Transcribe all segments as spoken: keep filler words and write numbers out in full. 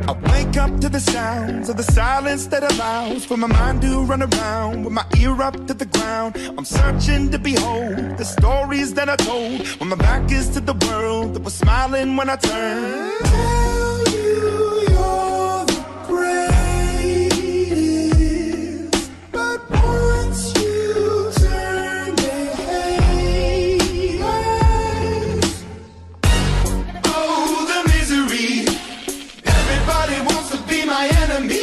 I wake up to the sounds of the silence that allows for my mind to run around with my ear up to the ground. I'm searching to behold the stories that I told when my back is to the world that was smiling when I turned. Tell you you're the greatest, but once you turn, they hate us. Oh, the misery. Everybody wants to be my enemy.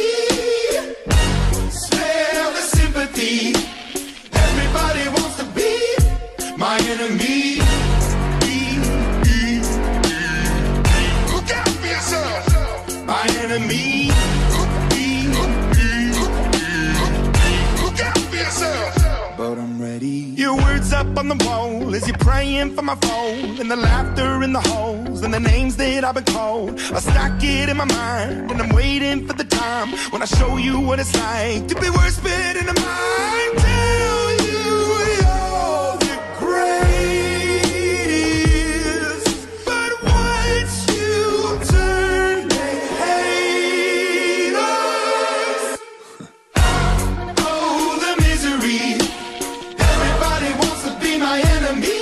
Smell the sympathy. Everybody wants to be my enemy. Look out for yourself. My enemy. Look out for yourself. But I'm ready. Your words up on the wall as you're praying for my phone, and the laughter in the holes and the names that I've been called. I stack it in my mind and I'm waiting for the time when I show you what it's like to be worse fit in the mind. Tell you you're the greatest, but once you turn, they hate us. Oh, the misery. Everybody wants to be my enemy.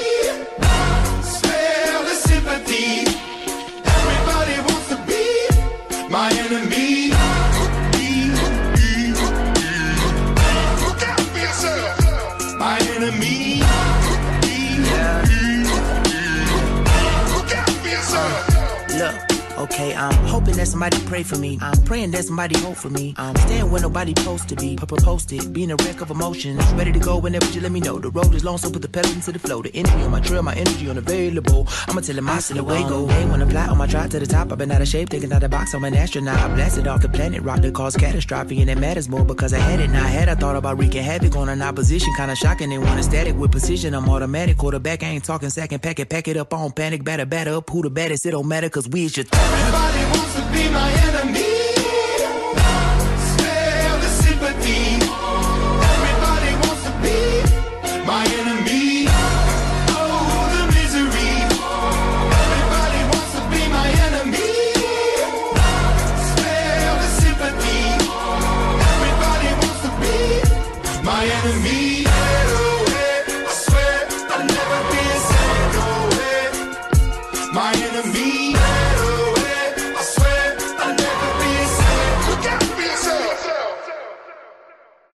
Spare the sympathy. Everybody wants to be my enemy. Look out for yourself. My enemy. Look out for yourself. Look, okay, I'm hoping that somebody pray for me. I'm praying that somebody hope for me. I'm staying where nobody supposed to be. Papa posted, being a wreck of emotions. Ready to go whenever you let me know. The road is long, so put the pedal into the flow. The energy on my trail, my energy unavailable. I'ma tell him I still away go. Hey, when I fly on my drive to the top, I've been out of shape, thinking out the box. I'm an astronaut. I blasted off the planet, rock that caused catastrophe, and it matters more because I had it. Now I had I thought about wreaking havoc on an opposition, kinda shocking. They want a static with precision. I'm automatic, quarterback. I ain't talking second packet, pack it up on panic, batter, batter up. Who the baddest? It don't matter, cause we is your Everybody wants to be my enemy. Spare the sympathy. Everybody wants to be my enemy. Oh, the misery. Everybody wants to be my enemy. Spare the sympathy. Everybody wants to be my enemy.